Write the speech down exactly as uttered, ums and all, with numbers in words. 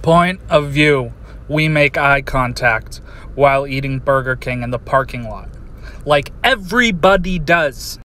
Point of view. We make eye contact while eating Burger King in the parking lot. Like everybody does.